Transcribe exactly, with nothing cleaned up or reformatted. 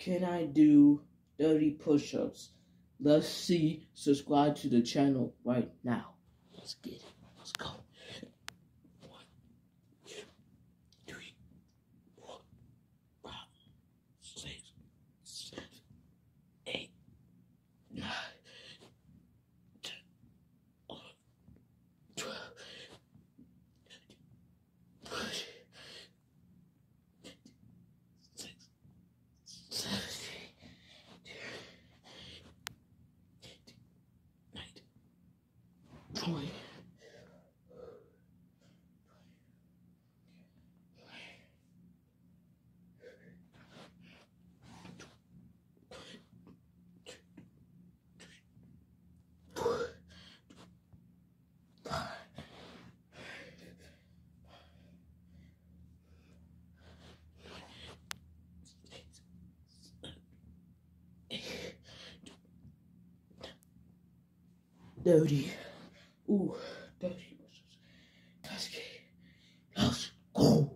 can I do thirty push-ups? Let's see. Subscribe to the channel right now. Let's get it. Let's go. One, two, three, four, five, six, seven, eight, nine, ten, eleven, twelve, thirteen, twenty. thirty. Ooh, thirty. Let's get it. Let's go.